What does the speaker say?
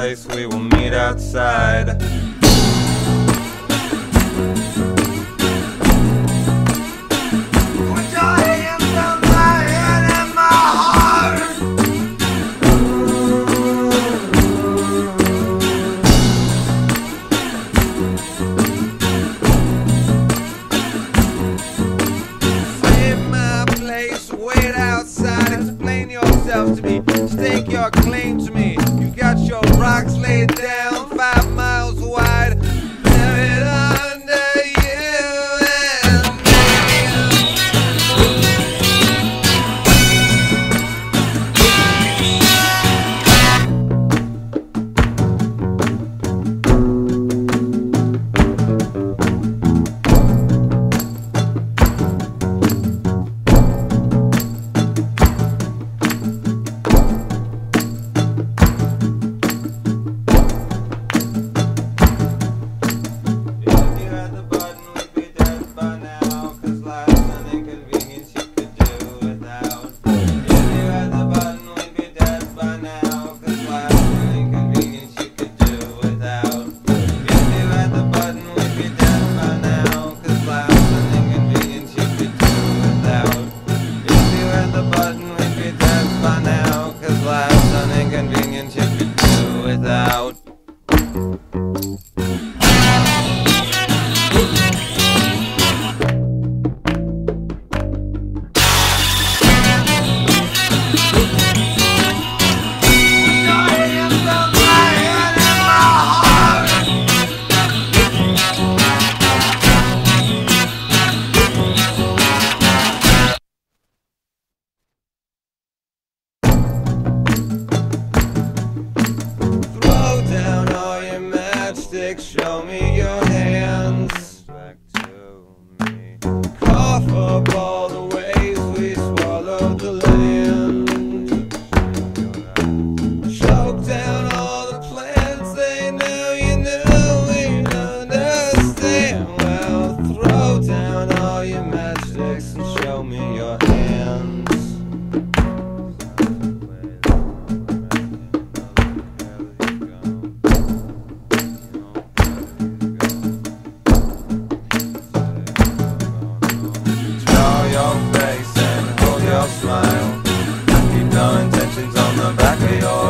place, we will meet outside. Wait outside, explain yourself to me, stake your claim to me. You got your rocks laid down 5 miles wide, buried under you and inconvenience you could do without. Show me your hands. Back to me. Cough up all the ways we swallowed the land. Choke down all the plans they knew you knew we'd understand. Well, throw down all your matchsticks and show me your hands. Smile, keep no intentions on the back of your